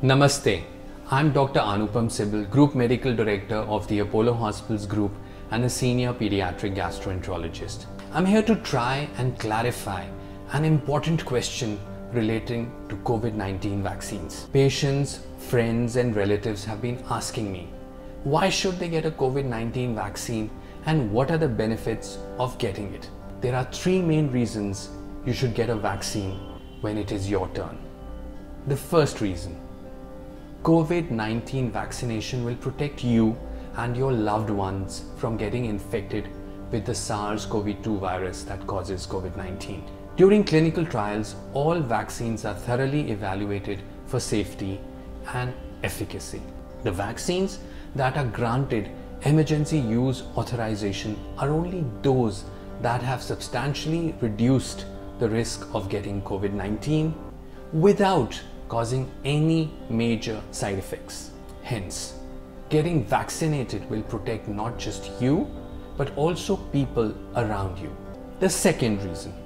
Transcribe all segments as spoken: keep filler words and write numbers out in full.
Namaste, I'm Doctor Anupam Sibal, Group Medical Director of the Apollo Hospitals Group and a Senior Pediatric Gastroenterologist. I'm here to try and clarify an important question relating to COVID nineteen vaccines. Patients, friends and relatives have been asking me, why should they get a COVID nineteen vaccine and what are the benefits of getting it? There are three main reasons you should get a vaccine when it is your turn. The first reason, COVID nineteen vaccination will protect you and your loved ones from getting infected with the SARS CoV two virus that causes COVID nineteen. During clinical trials, all vaccines are thoroughly evaluated for safety and efficacy. The vaccines that are granted emergency use authorization are only those that have substantially reduced the risk of getting COVID nineteen without causing any major side effects. Hence, getting vaccinated will protect not just you, but also people around you. The second reason,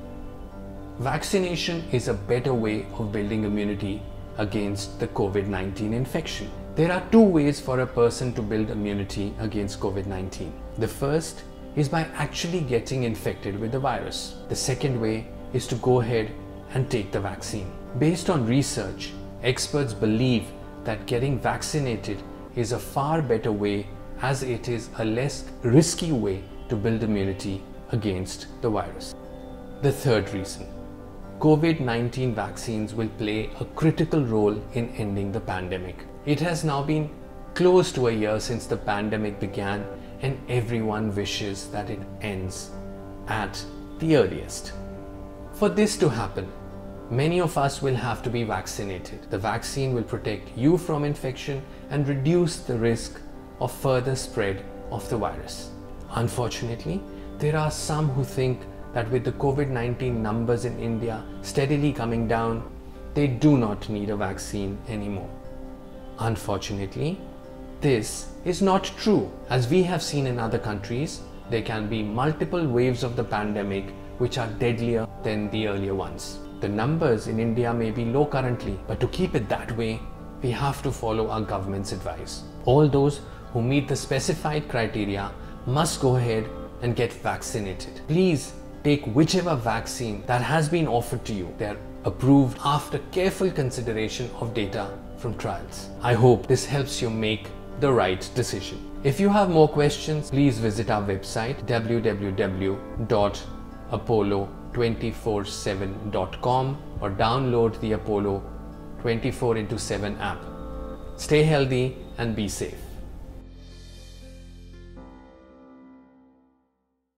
vaccination is a better way of building immunity against the COVID nineteen infection. There are two ways for a person to build immunity against COVID nineteen. The first is by actually getting infected with the virus. The second way is to go ahead and take the vaccine. Based on research, experts believe that getting vaccinated is a far better way, as it is a less risky way to build immunity against the virus. The third reason, COVID nineteen vaccines will play a critical role in ending the pandemic. It has now been close to a year since the pandemic began, and everyone wishes that it ends at the earliest. For this to happen, many of us will have to be vaccinated. The vaccine will protect you from infection and reduce the risk of further spread of the virus. Unfortunately, there are some who think that with the COVID nineteen numbers in India steadily coming down, they do not need a vaccine anymore. Unfortunately, this is not true. As we have seen in other countries, there can be multiple waves of the pandemic which are deadlier than the earlier ones. The numbers in India may be low currently, but to keep it that way, we have to follow our government's advice. All those who meet the specified criteria must go ahead and get vaccinated. Please take whichever vaccine that has been offered to you. They are approved after careful consideration of data from trials. I hope this helps you make the right decision. If you have more questions, please visit our website w w w dot apollo two forty-seven dot com or download the Apollo twenty-four into seven app. Stay healthy and be safe.